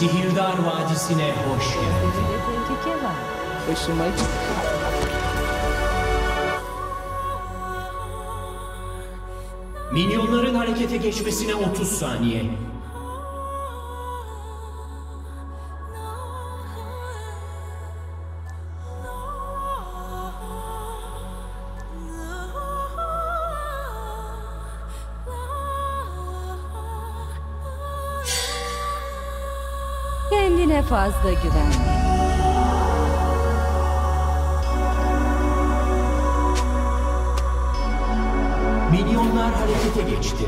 Sihirdar Vadisi'ne hoş geldin. Gözlerinde tehlike var. Hoşuma gitti. Minyonların harekete geçmesine 30 saniye. Kendine fazla güvenme. Minyonlar harekete geçti.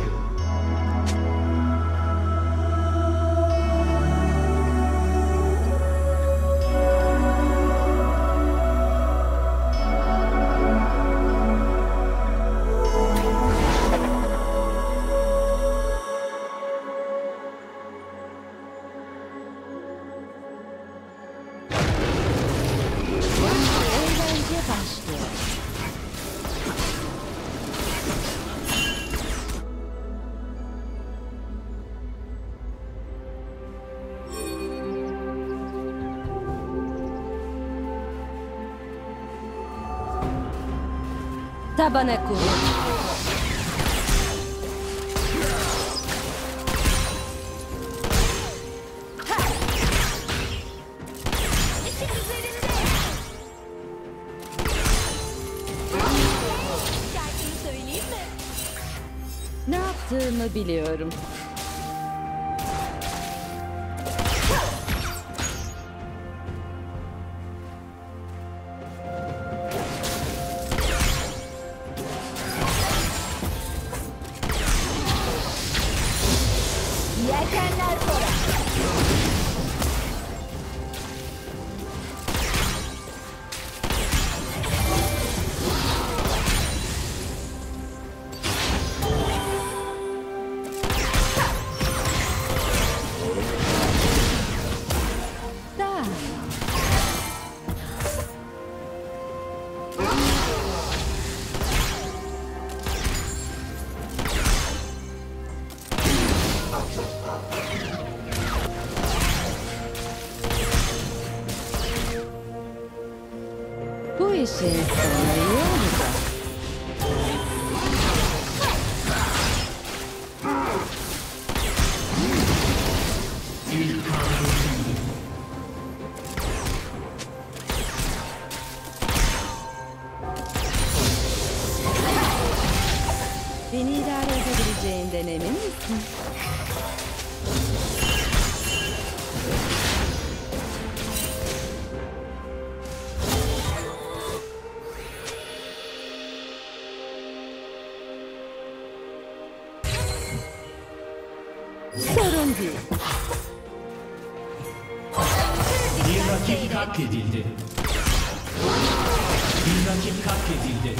Eğlence başlıyor. Tabana kuvvet. Gerçeği söyleyeyim mi? Ne yaptığımı biliyorum. Yelkenler fora. Da. Bu işin sonu iyi olacak. İlk kan döküldü. Beni idare edebileceğinden emin misin? Sorun değil. Bir rakip katledildi. Bir rakip katledildi.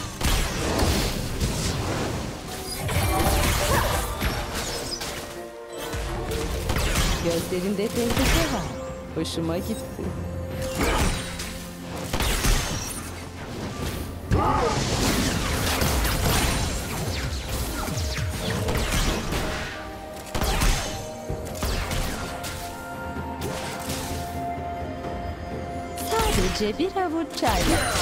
Gözlerinde tehlike var. Hoşuma gitti. Sadece bir avuç çayla.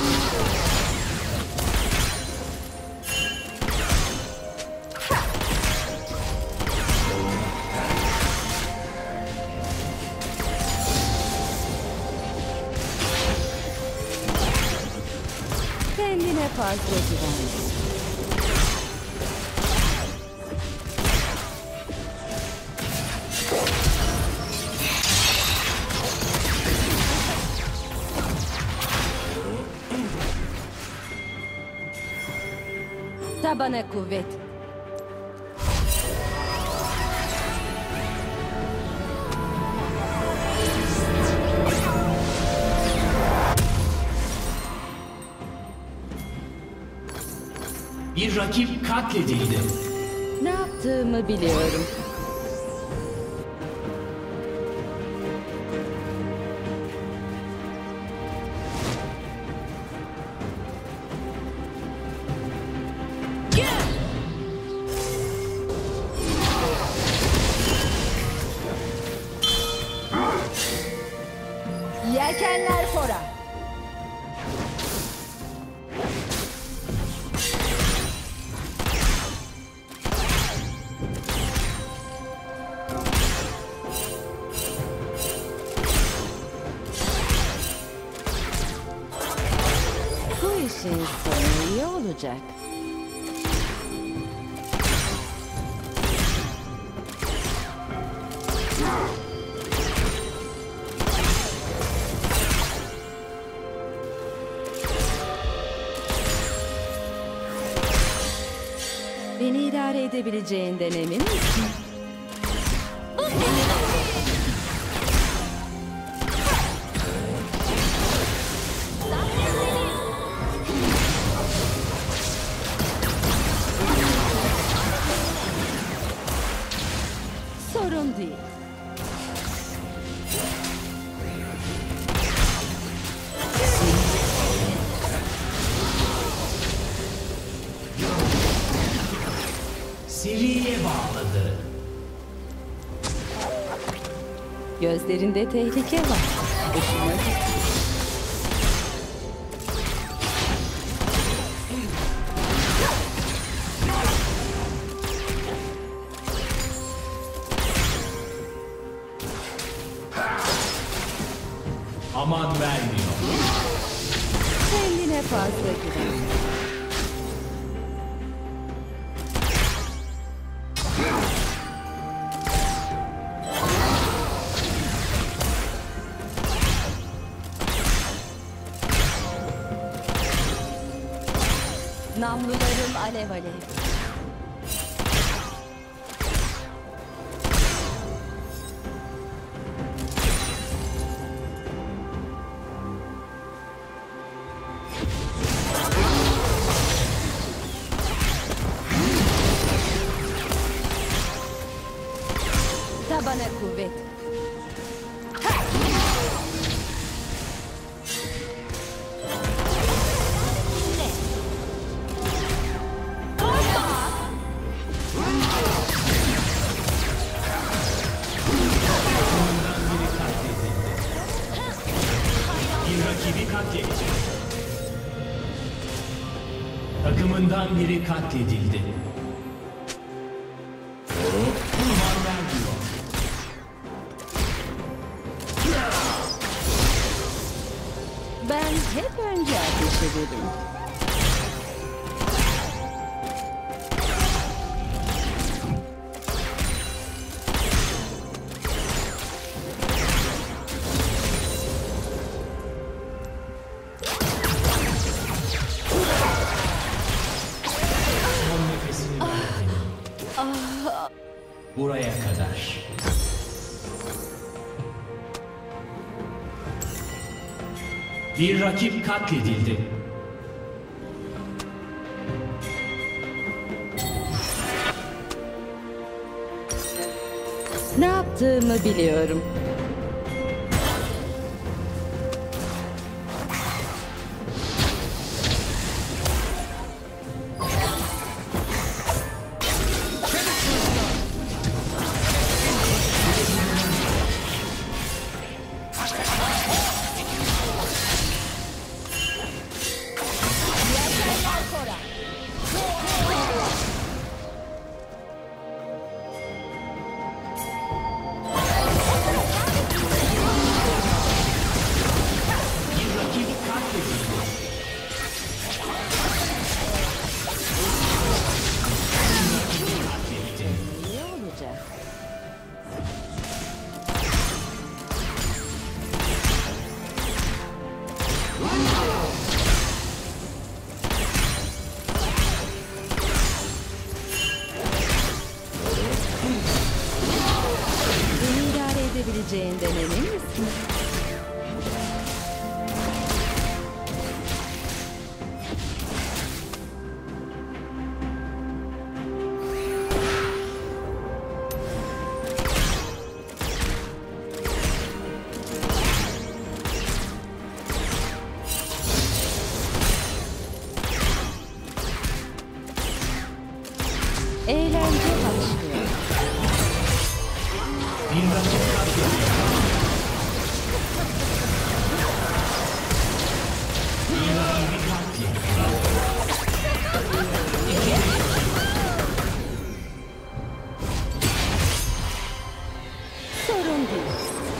Kendine fazla güvenme. Tabana kuvvet. Bir rakip katledildi. Ne yaptığımı biliyorum. Yelkenler fora. Bu işin sonu iyi olacak. Beni idare edebileceğinden emin misin? Bu senin için. Zafer senin. Sorun değil. Seriye bağladı. Gözlerinde tehlike var. Hoşuma gitti. Aman vermiyor. Kendine fazla güven. Namlularım alev alev. Tabana kuvvet. Bir rakibi katledildi. Takımından biri katledildi. Aman vermiyor. Ben hep önce ateş ederim. Son nefesini verdi. Buraya kadar. Bir rakip katledildi. Ne yaptığımı biliyorum. Yelkenler fora. Sorun değil.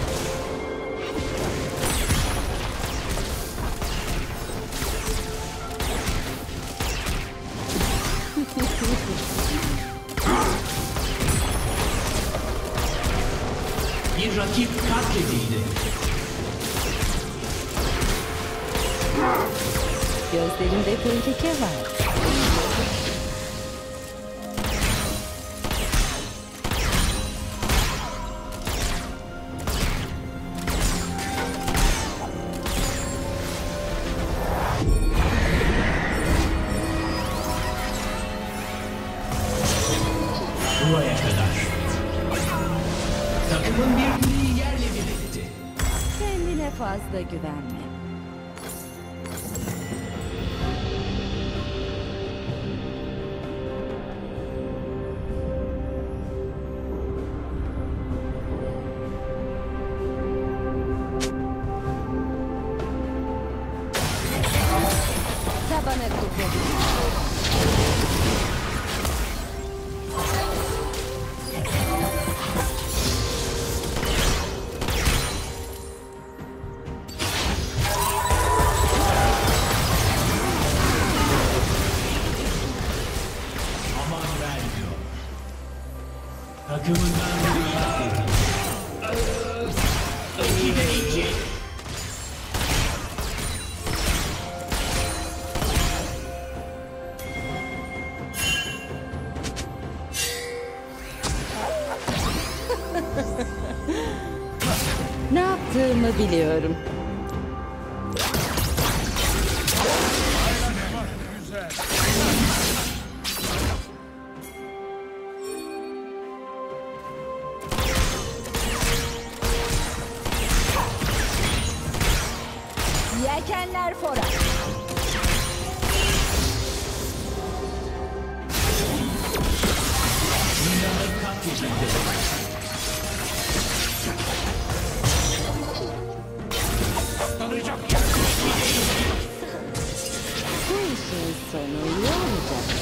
Bir rakip katledildi. Gözlerinde tehlike var. Buraya kadar. Takımın bir kuleyi yerle bir etti. Kendine fazla güvenme. Tabana kuvvet. Aman vermiyor. Takımından biri katledildi. 2'de 2. Ne yaptığımı biliyorum. Yelkenler fora. Dünyalar katledildi. Bu işin sonu iyi olacak.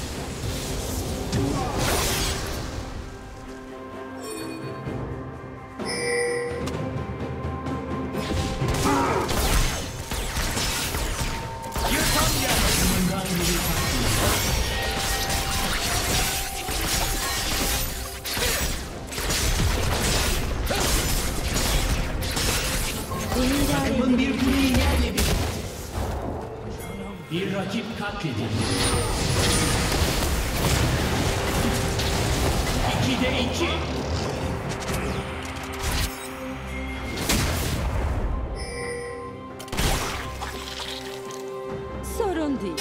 Takımından biri katledildi. Beni idare Takımın edin. bir kuleyi yerle bir etti. Bir rakip katledildi. 2'de 2. Sorun değil.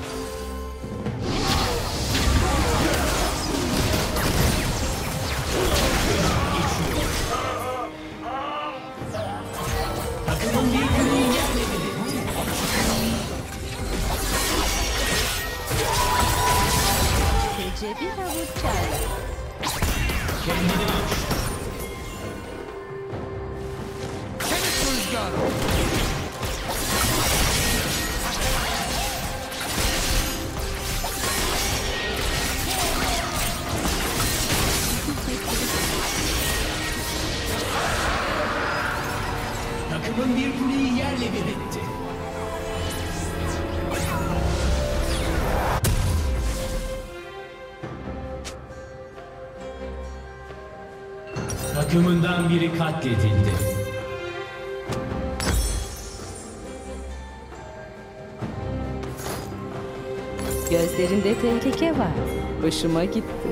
Takımın bir kuleyi yerle bir etti. Gece bir havuç çay. Kendini aç. Takımın bir kuleyi yerle bir etti. Takımından biri katledildi. Gözlerinde tehlike var. Hoşuma gitti.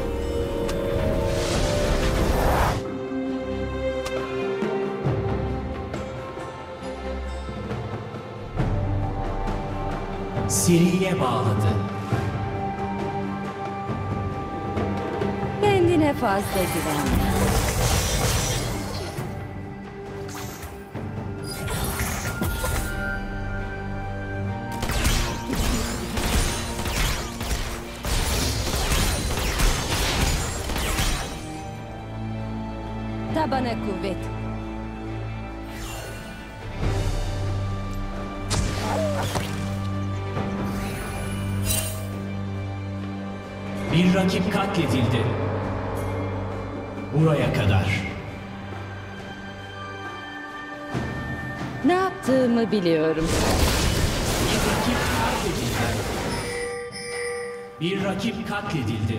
Seriye bağladı. Kendine fazla güvenme. Tabana kuvvet. Bir rakip katledildi. Buraya kadar. Ne yaptığımı biliyorum. Bir rakip katledildi. Bir rakip katledildi.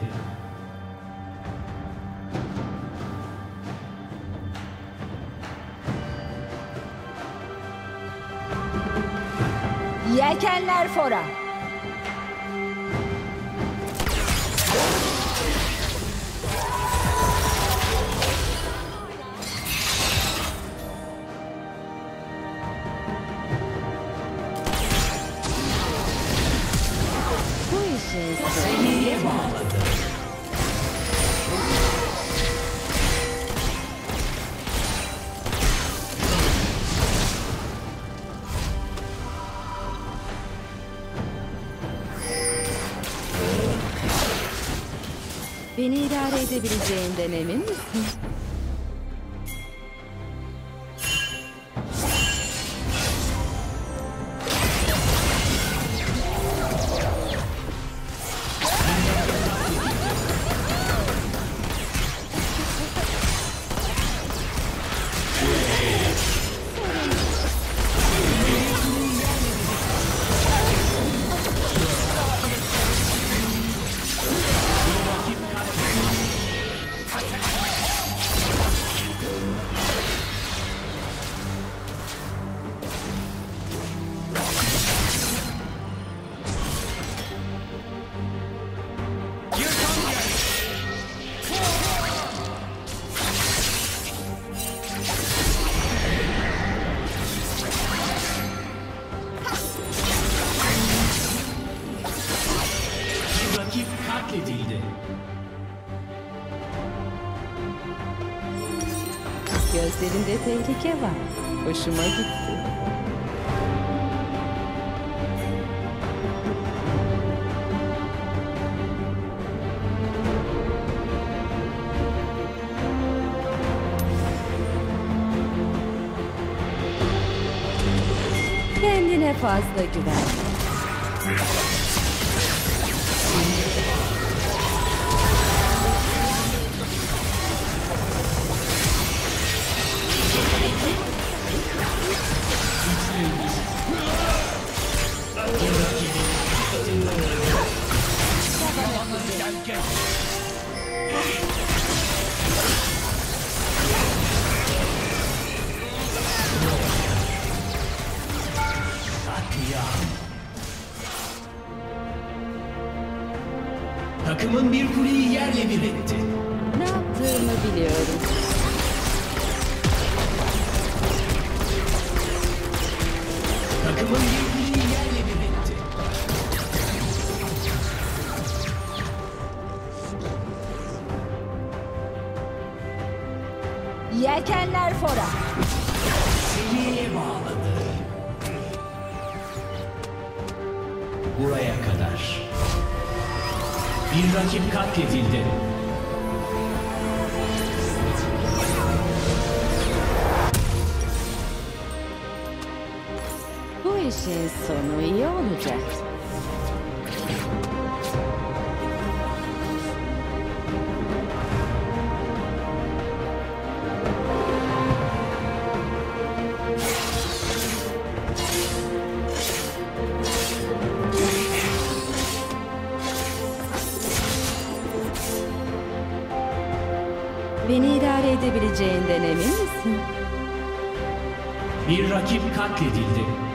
Yelkenler fora. Bu işin sonu Seriye bağladı. beni idare edebileceğinden emin misin? Rakip katledildi. Gözlerinde tehlike var. Hoşuma gitti. Kendine fazla güven. Takımın bir kuleyi yerle bir etti. Ne yaptığımı biliyorum. Takımın bir kuleyi yerle bir etti. Yelkenler fora. Seriye bağladı. Buraya kadar. Bir rakip katledildi. Bu işin sonu iyi olacak. Beni idare edebileceğinden emin misin? Bir rakip katledildi.